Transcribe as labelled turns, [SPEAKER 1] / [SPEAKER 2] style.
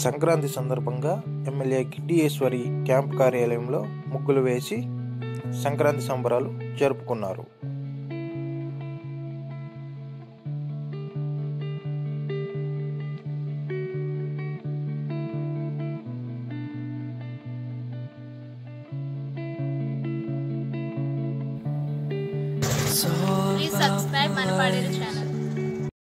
[SPEAKER 1] సంక్రాంతి సందర్భంగా MLA Giddi Eshwari camp కార్యాలయంలో ముగ్గులు వేసి సంక్రాంతి సంబరాలు జరుపుకున్నారు.
[SPEAKER 2] Please subscribe Manapadu channel.